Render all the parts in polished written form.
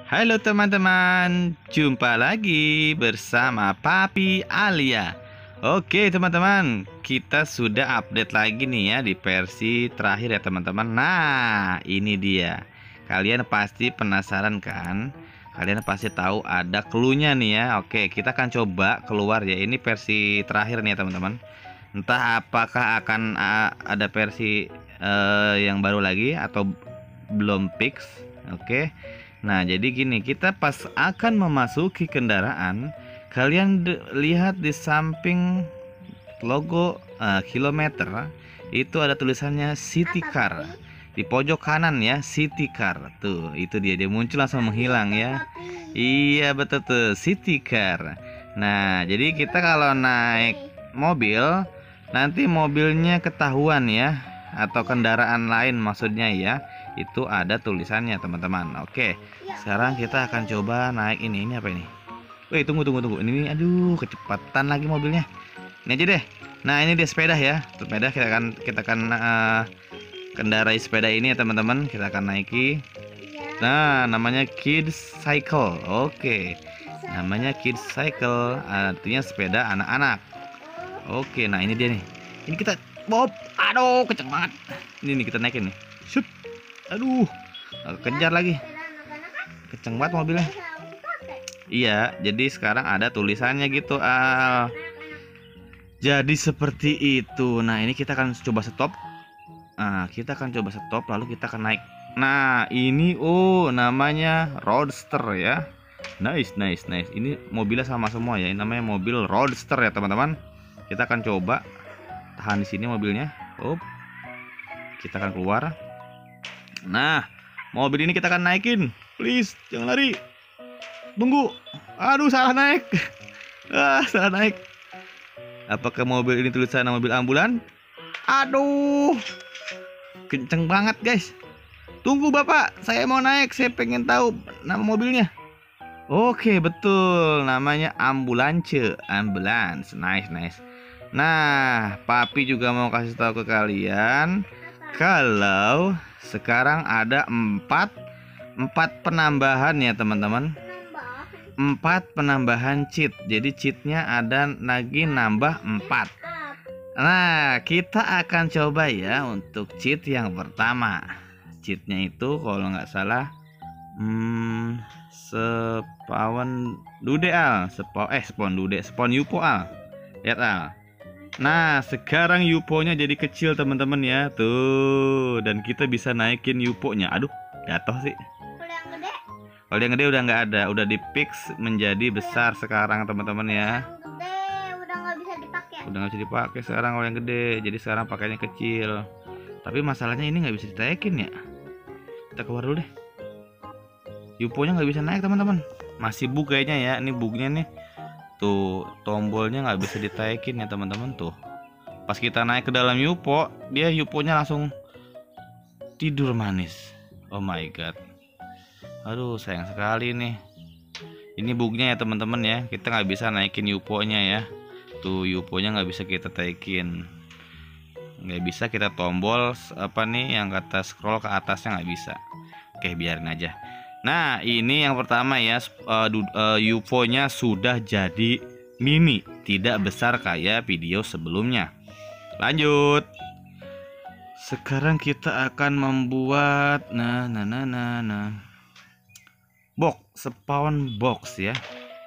Halo teman-teman, jumpa lagi bersama Papi Alia. Oke teman-teman, kita sudah update lagi nih ya di versi terakhir ya teman-teman. Nah, ini dia. Kalian pasti penasaran kan? Kalian pasti tahu ada clue-nya nih ya. Oke, kita akan coba keluar ya. Ini versi terakhir nih ya teman-teman. Entah apakah akan ada versi yang baru lagi atau belum fix. Oke. Nah, jadi gini, kita pas akan memasuki kendaraan, kalian lihat di samping logo kilometer itu ada tulisannya City Car. Di pojok kanan ya, City Car. Tuh, itu dia muncul langsung menghilang ya. Iya, betul tuh, City Car. Nah, jadi kita kalau naik mobil, nanti mobilnya ketahuan ya, atau kendaraan lain maksudnya ya. Itu ada tulisannya teman-teman. Oke, sekarang kita akan coba naik ini apa ini? Wih, tunggu ini aduh, kecepatan lagi mobilnya. Ini aja deh. Nah, ini dia sepeda ya. Sepeda kita akan kendarai sepeda ini ya teman-teman. Kita akan naiki. Nah, namanya Kids Cycle. Oke, namanya Kids Cycle, artinya sepeda anak-anak. Oke, nah ini dia nih. Ini kita bob. Aduh, kenceng banget. Ini nih kita naikin nih. Shoot. Aduh, kejar lagi. Kenceng banget mobilnya. Iya, jadi sekarang ada tulisannya gitu, Al. Jadi seperti itu. Nah, ini kita akan coba stop. Nah, kita akan coba stop, lalu kita akan naik. Nah, ini namanya Roadster ya. Nice. Ini mobilnya sama semua ya. Ini namanya mobil Roadster ya, teman-teman. Kita akan coba tahan di sini mobilnya. Kita akan keluar. Nah, mobil ini kita akan naikin. Please, jangan lari. Tunggu. Aduh, salah naik. Salah naik. Apakah mobil ini tulisan mobil ambulan? Aduh, kenceng banget guys. Tunggu Bapak, saya mau naik. Saya pengen tahu nama mobilnya. Oke, betul. Namanya ambulance. Ambulance. Nice. Nah, Papi juga mau kasih tahu ke kalian kalau sekarang ada 4 penambahan ya teman-teman. 4 penambahan cheat. Jadi cheatnya ada lagi nambah 4. Nah, kita akan coba ya untuk cheat yang pertama. Cheatnya itu kalau nggak salah spawn dude al. Spawn yupo al. Lihat al. Nah, sekarang yupo-nya jadi kecil teman-teman ya. Tuh, dan kita bisa naikin yupo-nya. Aduh, jatuh sih. Kalau yang gede udah nggak ada, udah di fix menjadi besar sekarang teman-teman ya. Udah nggak bisa dipakai. Udah nggak bisa dipakai sekarang kalau yang gede. Jadi sekarang pakainya kecil. Tapi masalahnya ini nggak bisa ditaikin ya. Kita keluar dulu deh. Yupo-nya nggak bisa naik teman-teman. Masih bug kayaknya ya. Ini bugnya nih. Tuh, tombolnya nggak bisa ditaikin ya teman-teman tuh. Pas kita naik ke dalam yupo, dia yuponya langsung tidur manis. Oh my god. Aduh, sayang sekali nih. Ini bugnya ya teman-teman ya. Kita nggak bisa naikin yuponya ya. Tuh, yuponya nggak bisa kita taikin. Nggak bisa kita tombol apa nih yang kata scroll ke atasnya, nggak bisa. Oke, biarin aja. Nah, ini yang pertama ya, UFO-nya sudah jadi mini, tidak besar kayak video sebelumnya. Lanjut. Sekarang kita akan membuat box, spawn box ya.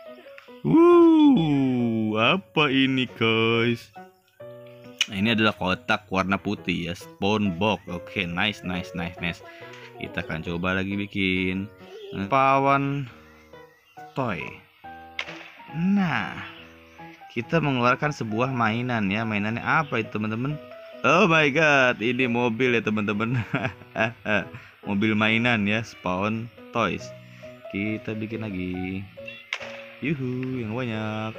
Apa ini guys? Nah, ini adalah kotak warna putih ya, spawn box. Oke, nice. Kita akan coba lagi bikin spawn toy. Nah, kita mengeluarkan sebuah mainan ya. Mainannya apa itu teman-teman? Oh my god, ini mobil ya teman-teman. Mobil mainan ya, spawn toys. Kita bikin lagi. Yuhu, yang banyak.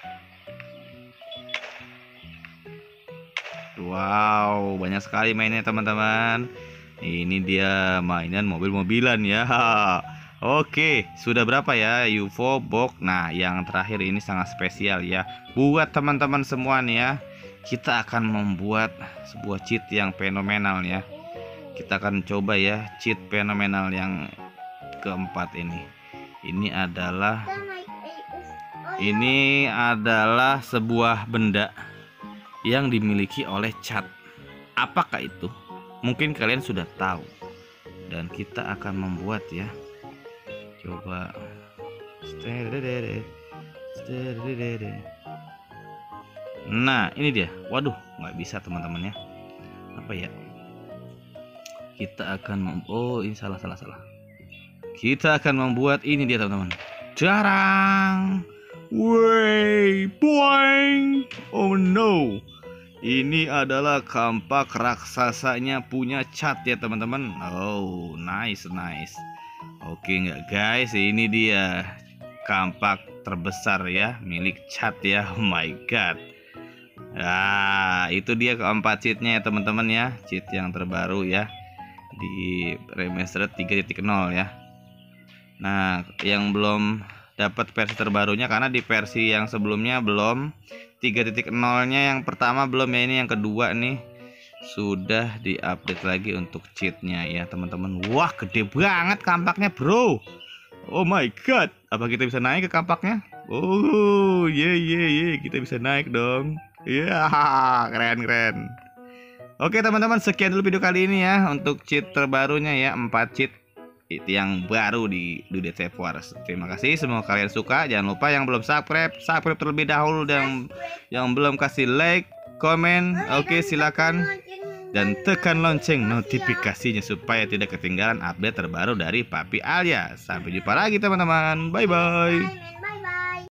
Wow, banyak sekali mainnya teman-teman. Ini dia mainan mobil-mobilan ya. Oke, sudah berapa ya UFO box? Nah, yang terakhir ini sangat spesial ya. Buat teman-teman semua nih ya. Kita akan membuat sebuah cheat yang fenomenal ya. Kita akan coba ya cheat fenomenal yang keempat ini. Ini adalah Kita naik oh, ini adalah sebuah benda yang dimiliki oleh cat. Apakah itu? Mungkin kalian sudah tahu. Dan kita akan membuat ya. Coba. Nah, ini dia. Waduh, nggak bisa teman-teman ya. Apa ya? Kita akan oh, ini salah. Kita akan membuat ini dia teman-teman. Jarang. Wey, boing. Oh no. Ini adalah kampak raksasanya punya cat ya teman-teman. Oh, nice. Oke nggak guys, ini dia kampak terbesar ya milik cat ya. Oh my god. Nah, itu dia keempat cheatnya ya teman-teman ya. Cheat yang terbaru ya di remastered 3.0 ya. Nah, yang belum dapat versi terbarunya karena di versi yang sebelumnya belum, 3.0-nya yang pertama belum ya, ini yang kedua nih sudah diupdate lagi untuk cheatnya ya teman-teman. Wah, gede banget kampaknya bro. Oh my god, apa kita bisa naik ke kampaknya? Oh ye, kita bisa naik dong. Ya, keren. Oke teman-teman, sekian dulu video kali ini ya untuk cheat terbarunya ya, 4 cheat yang baru di Dudet Save Wars. Terima kasih, semoga kalian suka. Jangan lupa yang belum subscribe terlebih dahulu, dan yang belum kasih like, komen, oke silakan, dan tekan lonceng notifikasinya supaya tidak ketinggalan update terbaru dari Papi Alia. Sampai jumpa lagi teman-teman, bye bye.